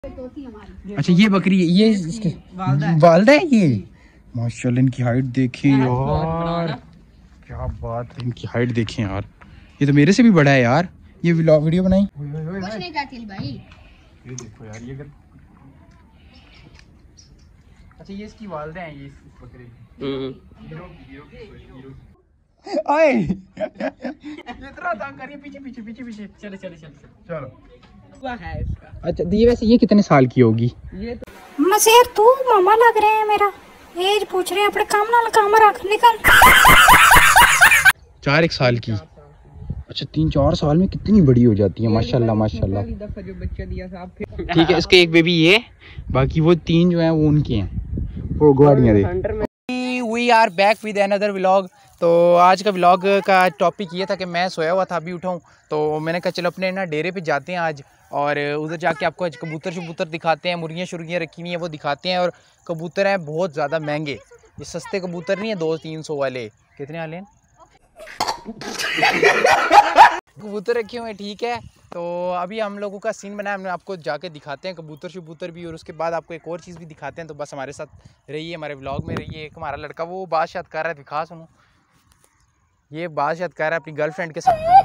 अच्छा ये बकरी ये इसके वालदा है ये। माशाल्लाह इनकी हाइट देखिए यार, क्या बात है, इनकी हाइट देखें यार, ये तो मेरे से भी बड़ा है यार। ये वीडियो बनाई कुछ नहीं कातिल भाई, ये देखो यार ये अच्छा ये इसकी वालदा है ये इस बकरे की। आए इतना तंग करिए, पीछे पीछे पीछे पीछे चलो चलो चलो चलो है इसका। अच्छा ये वैसे ये कितने साल की होगी? ये तो मसेर तू मामा लग रहे हैं, मेरा एज पूछ रहे हैं, अपने काम ना काम रख निकल। 4 साल की। अच्छा 3-4 साल में कितनी बड़ी हो जाती है माशाल्लाह माशाल्लाह। जो बच्चा दिया साहब ठीक है, इसके एक बेबी ये, बाकी वो 3 जो हैं वो उनके हैं, वो गुआड़ियाँ दे। We are back with another vlog. तो आज का व्लॉग का टॉपिक ये था कि मैं सोया हुआ था, अभी उठाऊँ तो मैंने कहा चलो अपने ना डेरे पे जाते हैं आज, और उधर जाके आपको आज कबूतर शबूतर दिखाते हैं, मुर्गियाँ शुर्गियाँ रखी हुई हैं वो दिखाते हैं। और कबूतर हैं बहुत ज़्यादा महंगे, ये सस्ते कबूतर नहीं है 200-300 वाले। कितने वाले हैं कबूतर रखे हुए हैं, ठीक है। तो अभी हम लोगों का सीन बना है, हम आपको जाके दिखाते हैं कबूतर शबूतर भी, और उसके बाद आपको एक और चीज़ भी दिखाते हैं। तो बस हमारे साथ रहिए, हमारे व्लॉग में रहिए। एक हमारा लड़का वो बात शायद कर रहा है, दिखा सुनो, ये बात शायद कर रहा है अपनी गर्लफ्रेंड के साथ,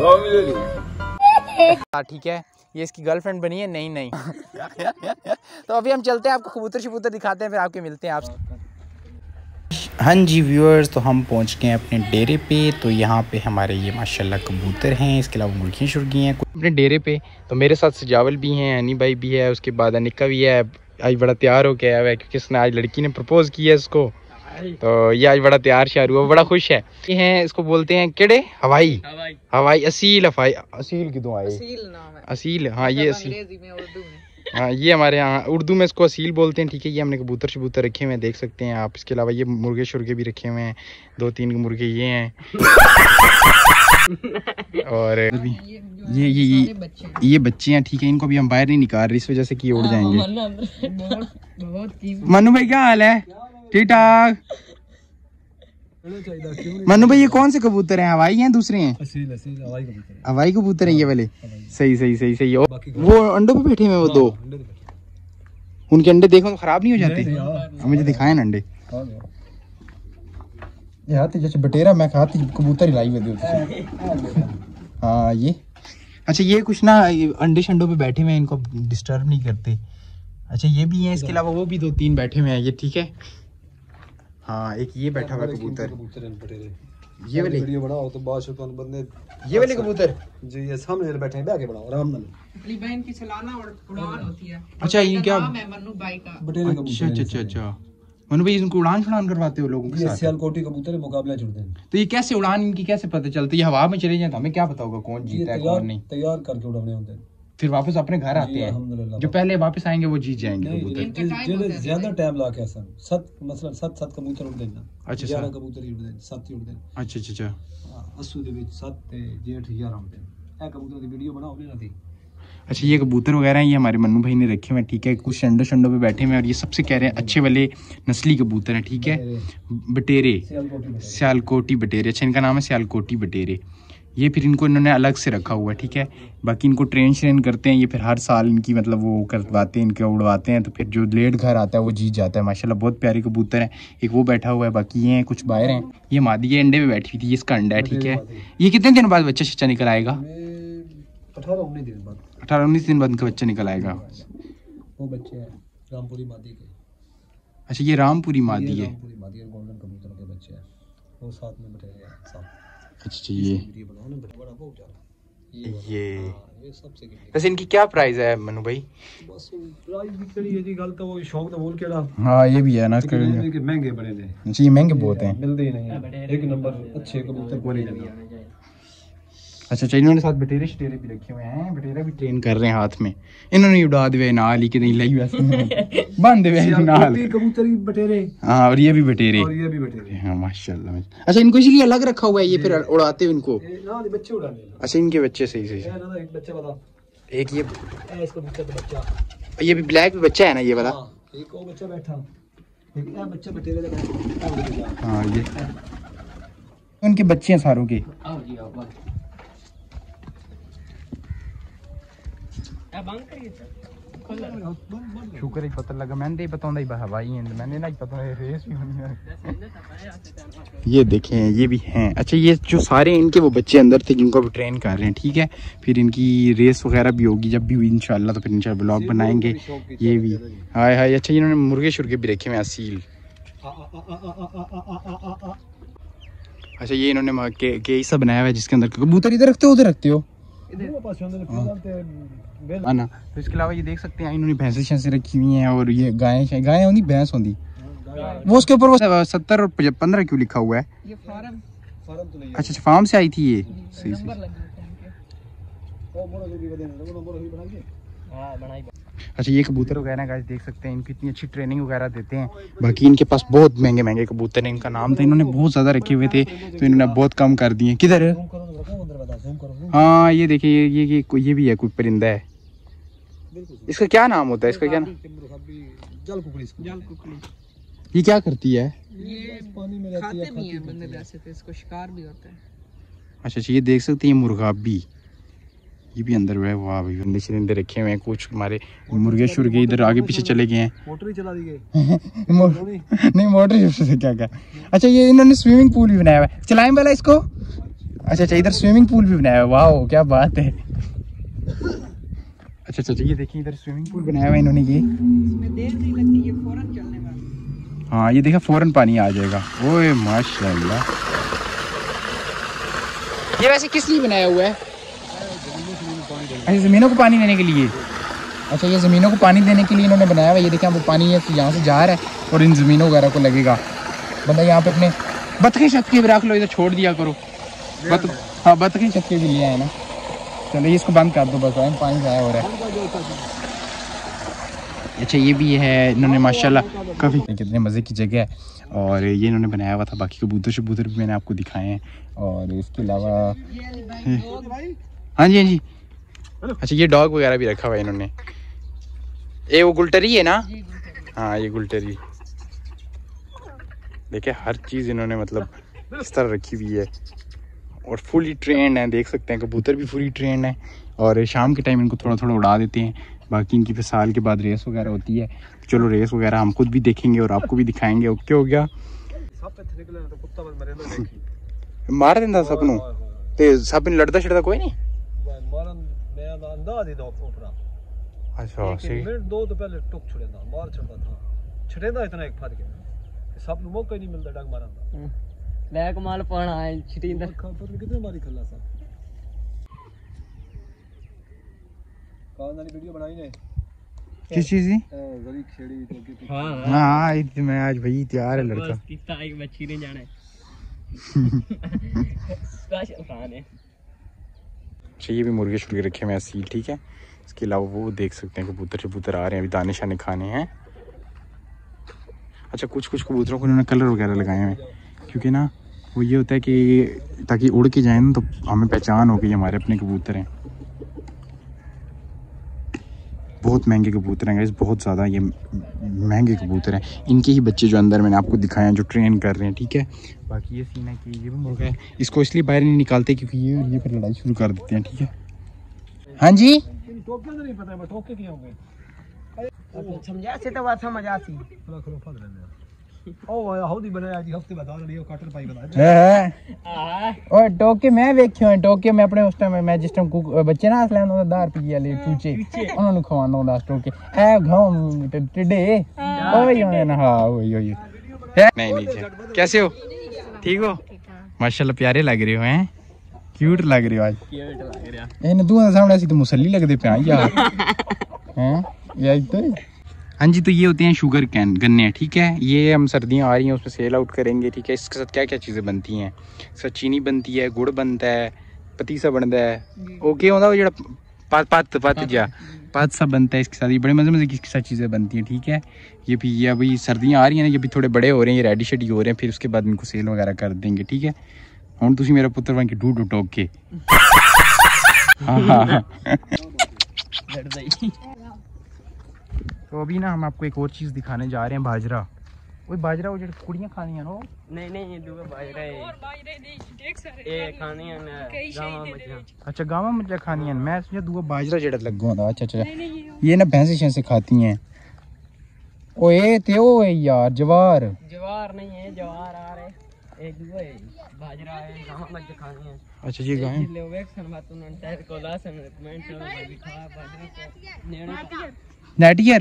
ठीक है, ये इसकी गर्लफ्रेंड बनी है। नहीं नहीं तो अभी हम चलते हैं, आपको कबूतर शबूतर दिखाते हैं, फिर आपके मिलते हैं आपसे। हाँ जी व्यूअर्स, तो हम पहुंच गए अपने डेरे पे। तो यहाँ पे हमारे ये माशाल्लाह कबूतर हैं, इसके अलावा मुर्गियाँ शुर्गियाँ हैं अपने डेरे पे। तो मेरे साथ सजावल भी हैं, हनी भाई भी है, उसके बाद अनिका भी है। आज बड़ा तैयार हो गया है क्योंकि इसने आज लड़की ने प्रपोज किया है इसको, तो ये आज बड़ा तैयार श्यार हुआ, बड़ा खुश है। ये हैं, इसको बोलते हैं केड़े हवाई हवाई असील हवाई असील किधरों आए असील, हाँ ये असील, हाँ ये हमारे यहाँ उर्दू में इसको असील बोलते हैं, ठीक है। ये हमने कबूतर शबूतर रखे हुए हैं, देख सकते हैं आप। इसके अलावा ये मुर्गे शुर्गे भी रखे हुए हैं, 2-3 मुर्गे ये हैं और ये बच्चे हैं, ठीक है। इनको भी हम बाहर नहीं निकाल रहे इस वजह से कि उड़ जाएंगे। मनु भाई क्या हाल है? ठीक ठाक। मनु भाई ये कौन से कबूतर हैं, हवाई हैं दूसरे हैं? हवाई कबूतर हैं ये वाले। सही सही सही सही। वो अंडों पे बैठे हुए वो 2, उनके अंडे देखो तो खराब नहीं हो जाते? मुझे दिखाए ना अंडे जैसे बटेरा, मैं खाती कबूतर ही लाई हुई। हाँ ये अच्छा ये कुछ ना अंडे शंडों पे बैठे हुए हैं, इनको डिस्टर्ब नहीं करते। अच्छा ये भी हैं, इसके अलावा वो भी 2-3 बैठे हुए हैं ये, ठीक है। हाँ एक ये बैठा हुआ कबूतर, ये वाले वीडियो बनाओ तो बादशाह तो बंदे, ये वाले कबूतर जी ये सामने बैठे हैं, बैठे बनाओ आराम नाल। अपनी बहन की सलाना और उड़ान होती है। अच्छा ये क्या मन्नू भाई का बटेरे कबूतर? अच्छा अच्छा मनु भाई इनको उड़ान छुड़ान करवाते हो लोगों के साथ? ये सियालकोटी कबूतर मुकाबला जुड़ते हैं। तो ये कैसे उड़ान इनकी कैसे पता चलती है? हवा में चले जाए तो हमें क्या पता होगा कौन जीता है कौन नहीं? तैयार करके उड़ाने होते हैं, फिर वापस अपने घर आते हैं, जो पहले वापस आएंगे वो जीत जाएंगे कबूतर। ज्यादा टाइम ला के 7 कबूतर उड़ते हैं। अच्छा 11 कबूतर ही उड़ते हैं, 7 ही उड़ते हैं। अच्छा अच्छा अच्छा 80 ਦੇ ਵਿੱਚ 7 ਤੇ जेठ 11 उड़ते हैं। ए कबूतर की वीडियो बनाओ लेना थी। अच्छा ये कबूतर वगैरह ये हमारे मन्नू भाई ने रखे हुए हैं, ठीक है। कुछ शंडो शंडो पे बैठे हुए हैं, और ये सबसे कह रहे हैं अच्छे वाले नस्ली कबूतर हैं, ठीक है। बटेरे, सियालकोटी बटेरे। अच्छा इनका नाम है सियालकोटी बटेरे। ये फिर इनको इन्होंने अलग से रखा हुआ है, ठीक है। बाकी इनको ट्रेन करते हैं, ये फिर हर साल इनकी मतलब वो करवाते हैं, इनके उड़वाते हैं, तो फिर जो लेट घर आता है वो जीत जाता है। माशाल्लाह बहुत प्यारे कबूतर हैं। एक वो बैठा हुआ है, बाकी ये हैं कुछ बाहर हैं। ये मादी ये अंडे पे बैठी थी, ये इसका अंडा है, ठीक है। ये कितने दिन बाद बच्चा शच्चा निकल आएगा? 18-19 दिन बाद। 18-19 दिन बाद इनका बच्चा निकल आएगा। वो बच्चे हैं रामपुरी मादी के। अच्छा ये रामपुरी मादी है, गोल्डन कबूतर के बच्चे हैं, वो साथ में बैठे हैं साथ। अच्छा ये सबसे वैसे इनकी क्या प्राइस है मनु भाई? बस प्राइस भी करी है जी, गल तो वो शौक तो बोल केड़ा। हां ये भी है ना, इसके महंगे बड़े ने जी, महंगे बहुत हैं, मिलते ही नहीं। एक नंबर अच्छे कबूतर कोई नहीं। अच्छा अच्छा इन्होंने साथ बटेरे शटेरे भी रखे हुए हैं, बटेरा भी ट्रेन कर रहे हैं हाथ में। इन्होंने उड़ा दिए नाल ही कि नहीं लई वैसे बांध दे नाल कबूतर ही बटेरे। हां और ये भी बटेरे, हां माशाल्लाह। अच्छा इनको इसलिए अलग रखा हुआ है, ये फिर उड़ाते हो इनको? ना बच्चे उड़ाने। अच्छा इनके बच्चे सही सही। एक बच्चा बता, एक ये इसका बच्चा, ये भी ब्लैक बच्चा है ना ये वाला? हां एक और बच्चा बैठा, एक ये बच्चा बटेरे का। हां ये उनके बच्चे हैं सारों के। आओ जी आओ बंद करिए सर। शुक्र ही पता लगा, मैंने ही पता ही हवाई है, मैंने ना पता रेस भी होनी है। ये देखें ये भी हैं। अच्छा ये जो सारे इनके वो बच्चे अंदर थे जिनको अभी ट्रेन कर रहे हैं, ठीक है। फिर इनकी रेस वगैरह भी होगी जब भी हुई इंशाल्लाह, तो फिर इंशाल्लाह ब्लॉग बनाएंगे। ये भी हाय हाय। अच्छा इन्होंने मुर्गे शुर्गे भी रखे हुए हैं, सील। अच्छा ये इन्होंने केसा बनाया हुआ है जिसके अंदर कबूतर इधर रखते हो उधर रखते हो ना। तो इसके अलावा ये देख सकते हैं इन्होंने भैंसे शैंसे रखी हुई हैं, और ये गायें होंगी, भैंस होंगी। वो उसके ऊपर वो 70 और 15 क्यों लिखा हुआ है? ये फार्म तो नहीं है। अच्छा फार्म से आई थी ये। सही। अच्छा ये कबूतर वगैरह गाइस देख सकते हैं, इनकी इतनी अच्छी ट्रेनिंग वगैरह देते हैं। बाकी इनके पास बहुत महंगे महंगे कबूतर हैं। इनका नाम था, इन्होंने बहुत ज़्यादा रखे हुए थे तो इन्होंने बहुत कम कर दिए। किधर है? हाँ ये देखिए ये भी है, कोई परिंदा है। इसका क्या नाम होता है? इसका क्या जल कुकड़ी। ये क्या करती है? ये पानी में रहती है, खाते भी हैं बंदे वैसे तो इसको शिकार भी होता है। अच्छा ये देख सकते हैं मुर्गाबी, ये भी अंदर हुआ है। वाह भाई अंदर शरिंदे रखे हुए हैं, कुछ हमारे मुर्गे शुर्गे इधर आगे पीछे चले गए हैं। मोटर ही चला दी गई। नहीं मोटर से क्या। अच्छा ये इन्होंने स्विमिंग पूल भी बनाया हुआ है, चलाएं वाला इसको। अच्छा इधर स्विमिंग पूल भी बनाया हुआ है। वाह क्या बात है। अच्छा ये देखिए इधर स्विमिंग पूल बनाया हुआ है इन्होंने। ये इसमें देर नहीं लगती, ये फौरन चलने वाला। हाँ ये देखा फौरन पानी आ जाएगा। ओए माशाल्लाह। ये वैसे किस लिए बनाया हुआ है? अच्छा ज़मीनों को पानी देने के लिए। अच्छा ये ज़मीनों को पानी देने के लिए इन्होंने बनाया हुआ है। ये देखें वो पानी यहाँ से जा रहा है और इन ज़मीनों वगैरह को लगेगा। बंदा यहाँ पे अपने बतखें शतखें भी रख लो, इधर छोड़ दिया करो। हाँ बतखें शतखें भी लिया है ना। चलो इसको बंद कर दो बस, पानी ज़ाया हो रहा है। अच्छा ये भी है, इन्होंने माशाल्लाह काफ़ी कितने मज़े की जगह है। और ये इन्होंने बनाया हुआ था। बाकी कबूतर शबूतर भी मैंने आपको दिखाए हैं। और इसके अलावा हाँ जी। अच्छा ये डॉग वगैरह भी रखा हुआ है इन्होंने। ये वो गुलटरी है ना? हाँ ये गुलटरी। देखिए हर चीज़ इन्होंने मतलब इस तरह रखी हुई है और फुली ट्रेंड है। देख सकते हैं कबूतर भी फुली ट्रेंड है। और शाम के टाइम इनको थोड़ा थोड़ा उड़ा देते हैं। बाकी इनकी फिर साल के बाद रेस वगैरह होती है। तो चलो रेस वगैरह हम खुद भी देखेंगे और आपको भी दिखाएंगे। ओके हो गया। मार देंदा सबनों ते सब लड़दा छड़दा कोई नहीं। अच्छा सही। दो तो पहले टुक छुड़ेंदा मार छड़दा था, छड़ेंदा इतना एक फट गया सब नु मौका ही नहीं मिलदा डंग मारन दा। ले कमाल पाना है छिटिंदा पता कितने मारी खल्ला सा। कौन वाली वीडियो बनाई ने? किस चीज की? गली खेड़ी तो हां मैं आज भाई तैयार है लड़का। कितना एक मच्छी नहीं जाने स्पेशल खाने। ये भी मुर्गे शुर्गे रखे हुए हैं सील, ठीक है। इसके अलावा वो देख सकते हैं कबूतर शबूतर आ रहे हैं, अभी दाने शाने खाने हैं। अच्छा कुछ कबूतरों को इन्होंने कलर वगैरह लगाए हुए हैं क्योंकि ना वो ये होता है कि ताकि उड़ के जाए ना तो हमें पहचान हो गई हमारे अपने कबूतर हैं। बहुत महंगे कबूतर हैं गाइस, बहुत ज़्यादा ये महंगे कबूतर हैं। इनके ही बच्चे जो अंदर मैंने आपको दिखाए हैं जो ट्रेन कर रहे हैं, ठीक है। बाकी ये सीन है कि ये भी मुर्गा है, इसको इसलिए बाहर नहीं निकालते क्योंकि ये फिर लड़ाई शुरू कर देते हैं, ठीक है। हाँ जी टोके तो नहीं पता, टोके क्या होंगे समझा से तो बात समझ आती। ओ हौदी बनाया जी हफ्ते बाद ऑलरेडी कटल पाई बना ओए टोके मैं वेखियो है। टोके मैं अपने उस टाइम मैं जिस टाइम बच्चे ना असले onda 10 रुपए वाले टूचे ਉਹਨਾਂ ਨੂੰ ਖਵਾਉਂਦਾ ਹੁੰਦਾ ਟੋਕੇ ਐ ਘਾਉ ਟਿੱਡੇ ਓਏ ਹੋਏ ਨਾ। हाँ ओए नहीं कैसे हो? ठीक हो? माशाल्लाह प्यारे लग रहे हो हैं, क्यूट लग रहे हो आज। क्यूट लग रहा है इन दोनों सामने ਅਸੀਂ तो मुसल्ली लगदे पे यार हैं यार तो। हाँ जी तो ये होते हैं शुगर कैन गन्ने, ठीक है। ये हम सर्दियाँ आ रही हैं उसमें सेल आउट करेंगे, ठीक है। इसके साथ क्या क्या चीज़ें बनती हैं? इसका चीनी बनती है, गुड़ बनता है, पतीसा बनता है, ओके होता है जो पत सा बनता है। इसके साथ ये बड़े मज़े की सारी चीज़ें बनती हैं, ठीक है। ये भी ये अभी सर्दियाँ आ रही हैं ना, ये भी थोड़े बड़े हो रहे हैं, ये रेडी शेडी हो रहे हैं, फिर उसके बाद इनको सेल वगैरह कर देंगे, ठीक है। हम तुम मेरा पुत्र बन के ढूंढ टोक के हाँ। तो अभी ना हम आपको एक और चीज़ दिखाने जा रहे हैं, बाजरा। वो बाजरा वो जो कुड़ियां खानी है नो नहीं ये दूसरा बाजरा है और बाजरे देख सारे ये खानी है गामा मच्छा अच्छा गामा मच्छा खानी है मैं सोचा दूसरा बाजरा जेड़ा लगो होता अच्छा ये ना भैंसे शैंसे खाती हैं ओए ते ओ यार जवार नहीं है जवार आ रहे एक दूसरा है बाजरा है गामा मच्छा खानी है अच्छा ये गाय ले वेक्सन बात उन्होंने टायर को लासन कमेंट में भी खा बाजरा को नेटियर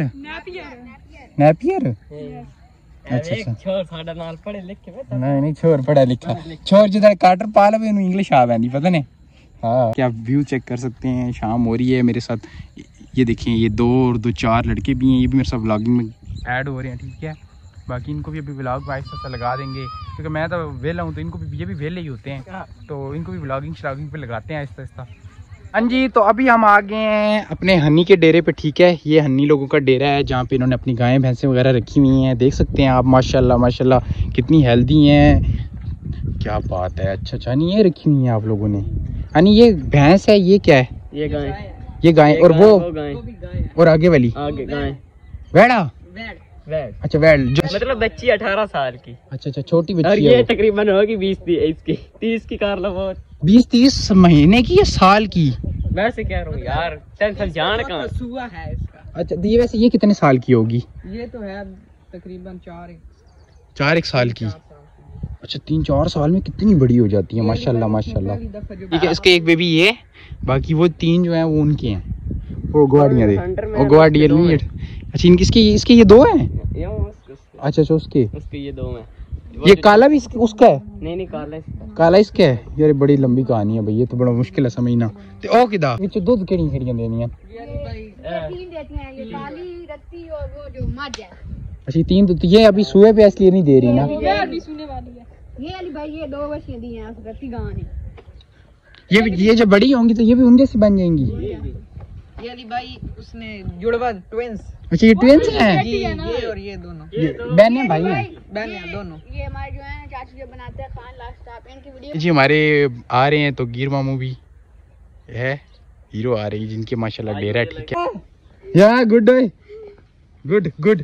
अच्छा छोर साडा नाल पढ़े लिखे नहीं छोर पढ़ा लिखा छोर जिधर काटर पाल है इंग्लिश आ बैठी पता नहीं हाँ क्या व्यू चेक कर सकते हैं शाम हो रही है मेरे साथ ये देखिए ये दो चार लड़के भी हैं ये भी मेरे साथ व्लॉगिंग में ऐड हो रहे हैं ठीक है बाकी इनको भी अभी व्लॉग आहिस्ता लगा देंगे क्योंकि मैं तो वेला हूँ तो इनको भी ये भी वेले ही होते हैं तो इनको भी व्लॉगिंग श्लॉगिंग पे लगाते हैं आहिस्ता हाँ जी तो अभी हम आ गए हैं अपने हनी के डेरे पे ठीक है ये हनी लोगों का डेरा है जहाँ पे इन्होंने अपनी गायें भैंसें वगैरह रखी हुई हैं देख सकते हैं आप माशाल्लाह कितनी हेल्दी हैं क्या बात है अच्छा हनी ये रखी हुई हैं आप लोगों ने हनी ये भैंस है ये क्या है ये गाय और वो और आगे वाली वेड़ा अच्छा वेड़ जो मतलब बच्ची 18 साल की अच्छा छोटी बच्ची और ये तकरीबन होगी 20-30 की कार लो 20-30 महीने की या साल की वैसे कह रहा हूँ यार टेंशन जान कहाँ सुआ है इसका अच्छा ये वैसे ये कितने साल की होगी ये तो है तकरीबन 4 साल की अच्छा 3-4 साल में कितनी बड़ी हो जाती है माशाल्लाह ठीक है इसके एक बेबी ये बाकी वो 3 जो है वो उनके हैं वो ग्वाडियाँ दे वो ग्वाडियर नहीं अच्छा इसके ये 2 हैं अच्छा उसके ये 2 हैं ये काला भी उसका है नहीं काला इसका है यार बड़ी लंबी कहानी है भाई ये तो बड़ा मुश्किल है समझना ते ओ किदा विच दूध केड़ियां देनी है अच्छा 3 दूध ये अभी सुए पे इसलिए नहीं दे रही ना ये अभी सुने वाली है ये वाली भाई ये 2 बच्चियां दी हैं रत्ती गां ने ये जब बड़ी होंगी तो ये भी उनके से बन जाएंगी ये अली भाई उसने जुड़वा ट्विंस अच्छा ये ट्विंस हैं ये और ये दोनों बहन है भाई हैं बहन है दोनों ये हमारे जो है चाची जो बनाते हैं खान लास्ट आप इनकी वीडियो जी हमारे आ रहे हैं तो गिर मामू भी है हीरो आ रही है जिनके माशाल्लाह डेरा है ठीक है या गुड गुड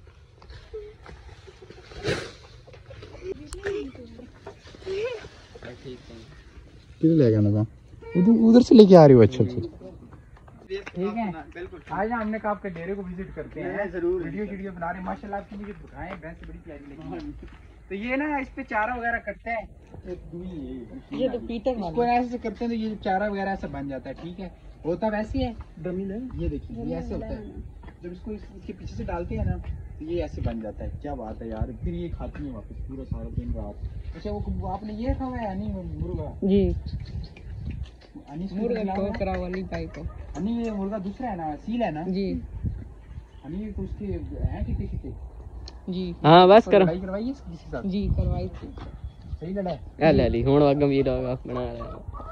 किधर ले गया ना उधर से लेके आ रही हो अच्छा ठीक है आज हमने कहा आपके डेरे को विजिट करते हैं जरूर वीडियो बना रहे हैं माशाल्लाह आपकी मुझे दिखाएं भैंस बड़ी प्यारी लगी तो ये ना इस पे चारा वगैरह करते हैं ये तो पीटर इसको ऐसे करते हैं तो ये चारा वगैरह ऐसा बन जाता है ठीक है होता वैसे है डमी है ये देखिए ये ऐसे होता है जब इसको इसके पीछे से डालते हैं ना तो ये ऐसे बन जाता है क्या बात है यार फिर ये खाती है वापस पूरा सारा दिन रात अच्छा वो आपने ये खाया है नहीं मुर्गा जी मुर्गा टोकरा वाली भाई को ये मुर्गा दूसरा है ना सील है ना जी तो उसके हैं कितने जी हाँ बस करो करवाइए किसी साथ जी करवाई थी सही लड़ा ले ली हुन गंभीर होगा बना रहा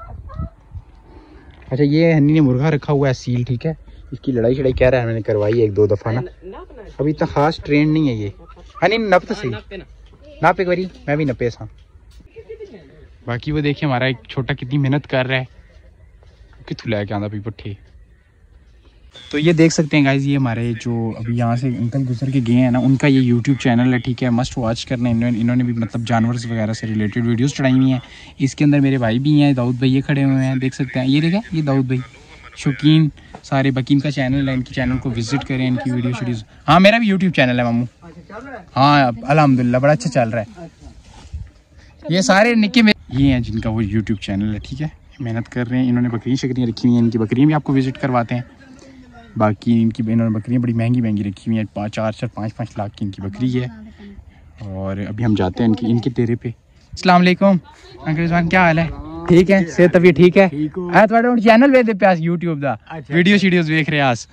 अच्छा ये हनी ने मुर्गा रखा हुआ है सील ठीक है इसकी लड़ाई शड़ाई कह रहा है मैंने करवाई 1-2 दफा ना अभी इतना खास ट्रेंड नहीं है ये हनी नप तो सही नाप एक बारी मैं भी नपे सा बाकी वो देखिए हमारा एक छोटा कितनी मेहनत कर रहा है कितु लेके आंदा भी पुट्ठे तो ये देख सकते हैं गाइज ये हमारे जो अभी यहाँ से अंकल गुजर के गए हैं ना उनका ये यूट्यूब चैनल है ठीक है मस्ट वॉच करना इन्होंने भी मतलब जानवर वगैरह से रिलेटेड वीडियोस चढ़ाई हुई हैं इसके अंदर मेरे भाई भी हैं दाऊद भाई ये खड़े हुए हैं देख सकते हैं ये देखा ये दाऊद भाई शौकीन सारे बकीम का चैनल है इनके चैनल को विजिट करें इनकी वीडियो शीडियोज हाँ मेरा भी यूट्यूब चैनल है मामू हाँ अल्हम्दुलिल्लाह बड़ा अच्छा चल रहा है ये सारे निक्के ये हैं जिनका वो यूट्यूब चैनल है ठीक है मेहनत कर रहे हैं इन्होंने बकरियाँ शकरियाँ रखी हुई हैं इनकी बकरियाँ भी आपको विजिट करवाते हैं बाकी इनकी इन्होंने बकरियाँ बड़ी महंगी रखी हुई हैं 4-5 लाख की इनकी बकरी है और अभी हम जाते हैं इनके डेरे पे अस्सलाम वालेकुम अंकल रिजवान क्या हाल है ठीक है सेहत तबीयत ठीक है थोड़ा चैनल वेखदे पे यूट्यूब दा वीडियो शीडियोस देख रहे हैं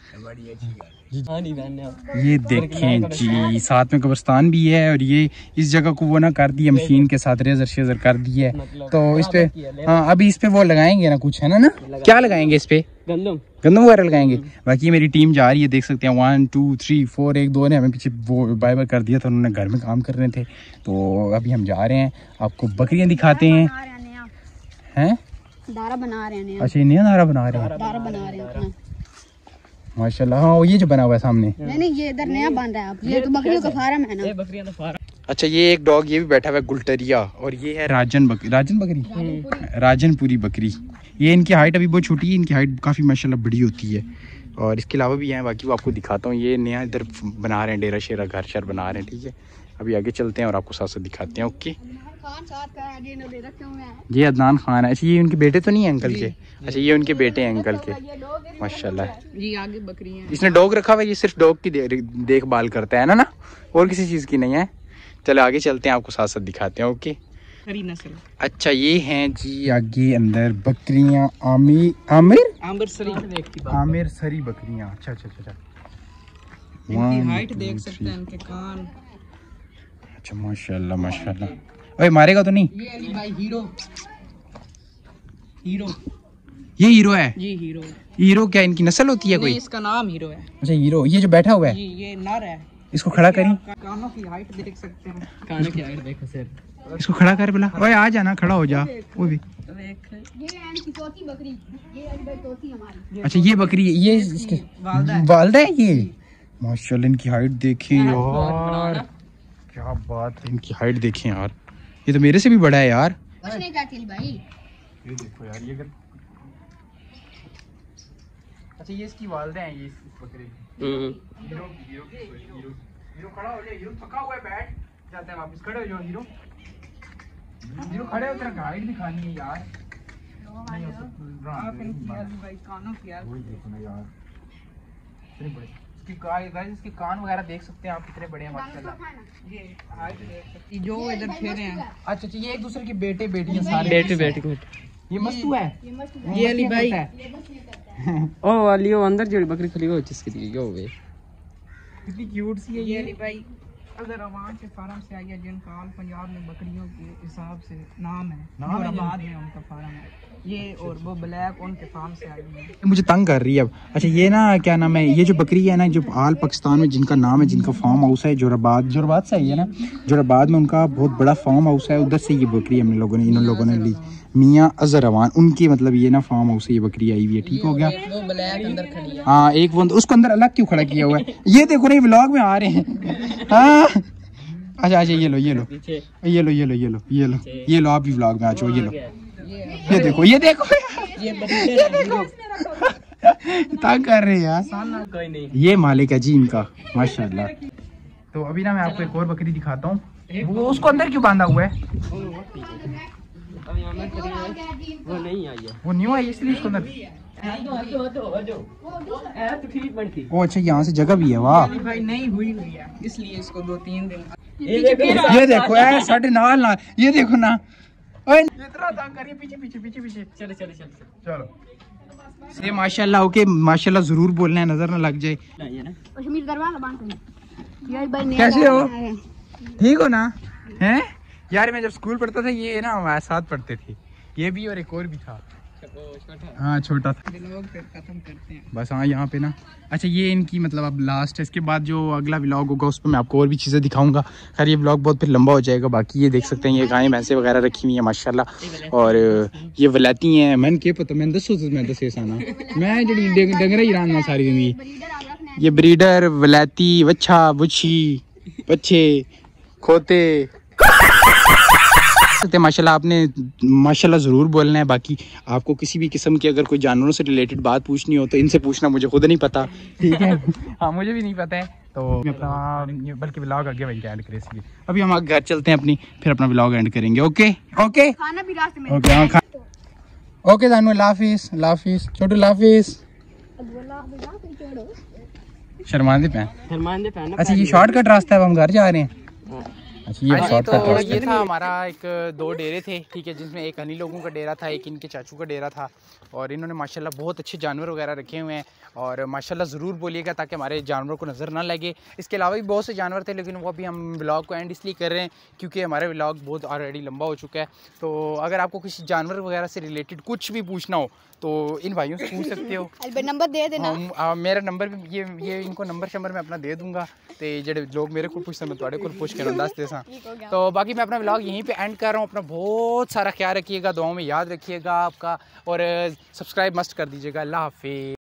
ये देखें जी साथ में कब्रिस्तान भी है और ये इस जगह को वो ना कर दिया मशीन के साथ रेजर कर दी है तो इस पे हाँ अभी इस पे वो लगाएंगे ना कुछ है ना क्या लगाएंगे इस पे गंदम वगैरह लगाएंगे बाकी मेरी टीम जा रही है देख सकते हैं 1 2 3 4 1-2 ने हमें पीछे वो बाय कर दिया था उन्होंने घर में काम कर रहे थे तो अभी हम जा रहे हैं आपको बकरियां दिखाते हैं दारा बना रहे हैं अच्छा नहीं दारा बना रहे हैं माशाल्लाह हाँ ये जो बना हुआ है सामने नहीं ये इधर नया बन रहा है ये तो बकरियों का फार्म है ना ये बकरियां का फार्म अच्छा ये एक डॉग ये भी बैठा हुआ है गुलटरिया, और ये है राजन बकरी, राजनपुरी बकरी। ये इनकी हाइट अभी बहुत छोटी है, इनकी हाइट काफ़ी माशाल्लाह बड़ी होती है। और इसके अलावा भी हैं, बाकी वो आपको दिखाता हूँ। ये नया इधर बना रहे हैं, डेरा शेरा घर शर बना रहे हैं, ठीक है। अभी आगे चलते हैं और आपको साथ साथ दिखाते हैं। ओके, ये अदनान खान है। अच्छा ये उनके बेटे तो नहीं है अंकल के? अच्छा ये उनके बेटे हैं अंकल के, माशाल्लाह जी। आगे बकरी हैं। इसने डॉग रखा हुआ है, ये सिर्फ डॉग की देखभाल करता है ना और किसी चीज़ की नहीं है। चलो आगे चलते हैं, आपको साथ साथ दिखाते हैं। ओके, नस्ल। अच्छा ये हैं जी आगे अंदर बकरियां, आमिर सरी बकरियां। अच्छा अच्छा अच्छा, इनकी हाइट देख सकते हैं, इनके कान। अच्छा माशाल्लाह माशाल्लाह। ओए मारेगा तो नहीं? ये अली भाई हीरो ये हीरो है जी। हीरो क्या इनकी नस्ल होती है कोई? इसका नाम हीरो है। अच्छा हीरो, ये जो बैठा हुआ है जी ये नर है। इसको खड़ा करी, कानों की हाइट देख सकते हैं। कानों की हाइट देखो सर, इसको खड़ा कर बोला। ओए आ जाना, खड़ा हो जा। वो भी अच्छा ये बकरी है, ये इसके वालदा है ये। माशाल्लाह इनकी हाइट देखें यार, क्या बात है, इनकी हाइट देखें यार, ये तो मेरे से भी बड़ा है यार। ये देखो यार, ये अच्छा ये इसकी वालदा है, ये इस बकरे की। हीरो खड़ा हो जाए, हीरो थका हुआ है, बैठ जाता है वापस। खड़े हो जाओ हीरो, खड़े हो, तेरा हाइट दिखानी है यार। कानों की देखो ना यार, इतने बड़े इसके कान वगैरह देख सकते हैं आप, कितने बड़े हैं माशाल्लाह। ये हाइट देख सकते हैं, जो इधर ठहरे हैं। अच्छा अच्छा, ये एक दूसरे के बेटे बेटियां सारे बेटे। ये मस्तू है, ये अली भाई ओ वाली वो अंदर जो बकरी खुली हो जिसके लिए यो वे कितनी क्यूट सी है ये अली भाई। अगर अवान के फार्म से आई है, जिनका आल पंजाब में बकरियों के हिसाब से नाम है, बाद में उनका फार्म है ये, और वो ब्लैक उनके फार्म से आई है। मुझे तंग कर रही है अब। अच्छा ये ना क्या नाम है, ये जो बकरी है ना, जो आल पाकिस्तान में जिनका नाम है, जिनका फार्म हाउस है जोराबाद से आई है ना, जोराबाद में उनका बहुत बड़ा फार्म हाउस है, उधर से ये बकरी इन लोगों ने ली। मियाँ अजहर अवान, उनकी मतलब ये ना फार्म हाउस से ये बकरी आई हुई है, ठीक हो गया। वो ब्लैक अंदर खड़ी है। हाँ एक वो उसको अंदर अलग क्यों खड़ा किया हुआ है, ये देखो ना, ये व्लॉग में आ रहे हैं। हाँ अच्छा ये लो आप भी व्लॉग में आ जाओ। ये देखो तंग कर रहे हैं यार, कोई नहीं। ये मालिक है जी इनका माशाल्लाह। तो अभी ना मैं आपको एक और बकरी दिखाता हूँ, वो उसको अंदर क्यों बांधा हुआ है? वो नहीं आई है, वो न्यू है इसलिए उसको अंदर। ओ अच्छा यहाँ से जगह भी है, वाह भाई नहीं हुई है, इसलिए इसको 2-3 दिन। ये देखो यार साढ़े नाल ना, ये देखो ना, इतना तंग करिए, पीछे चलो से माशाल्लाह। ओके माशाल्लाह जरूर बोलना है, नजर ना लग जाए। कैसे हो, ठीक हो ना? हैं यार, मैं जब स्कूल पढ़ता था ये ना हमारे साथ पढ़ते थे, ये भी और एक और भी था। हाँ छोटा था। खत्म करते हैं बस। हाँ यहाँ पे ना, अच्छा ये इनकी मतलब अब लास्ट है, इसके बाद जो अगला व्लॉग होगा उस पर मैं आपको और भी चीज़ें दिखाऊंगा। खैर ये व्लॉग बहुत फिर लंबा हो जाएगा। बाकी ये देख सकते हैं, ये गायें भैंसें वगैरह रखी हुई हैं माशाल्लाह, और ये वलाती हैं। मैंने क्या पता, मैंने दसो मैं दसे साना मैं जी डंगरा ही रहा सारी जिंदगी। ये ब्रीडर वलाती वच्छा बुच्छी बच्चे खोते माशाल्लाह। आपने माशाल्लाह ज़रूर बोलना है। बाकी आपको किसी भी किस्म की अगर कोई जानवरों से रिलेटेड बात पूछनी हो तो इनसे पूछना, मुझे खुद नहीं पता, ठीक है। हाँ मुझे भी नहीं पता है, तो अपना बल्कि व्लॉग आगे वही एंड करें, इसलिए अभी हम घर चलते हैं अपनी, फिर अपना व्लॉग एंड करेंगे। ओके खाना भी रास्ते में। ओके हाँ ओके दानू, लाफिस छोटू, लाफिस शर्मांदे पे। अच्छा ये शॉर्टकट रास्ता है, हम घर जा रहे हैं। अच्छा ये तो ये था हमारा एक 2 डेरे थे, ठीक है, जिसमें एक हनी लोगों का डेरा था, एक इनके चाचू का डेरा था, और इन्होंने माशाल्लाह बहुत अच्छे जानवर वगैरह रखे हुए हैं, और माशाल्लाह ज़रूर बोलिएगा ताकि हमारे जानवरों को नज़र ना लगे। इसके अलावा भी बहुत से जानवर थे, लेकिन वो अभी हम व्लॉग को एंड इसलिए कर रहे हैं क्योंकि हमारे व्लॉग बहुत ऑलरेडी लंबा हो चुका है। तो अगर आपको किसी जानवर वगैरह से रिलेटेड कुछ भी पूछना हो तो इन भाइयों से पूछ सकते हो। नंबर दे देना। मेरा नंबर भी ये इनको नंबर शंबर मैं अपना दे दूंगा, तो जेडे लोग मेरे को पूछते मैं थोड़े को पूछ के दस दे सा। तो बाकी मैं अपना व्लॉग यहीं पे एंड कर रहा हूँ। अपना बहुत सारा ख्याल रखिएगा, दुआओं में याद रखिएगा आपका, और सब्सक्राइब मस्ट कर दीजिएगा। अल्लाह हाफिज़।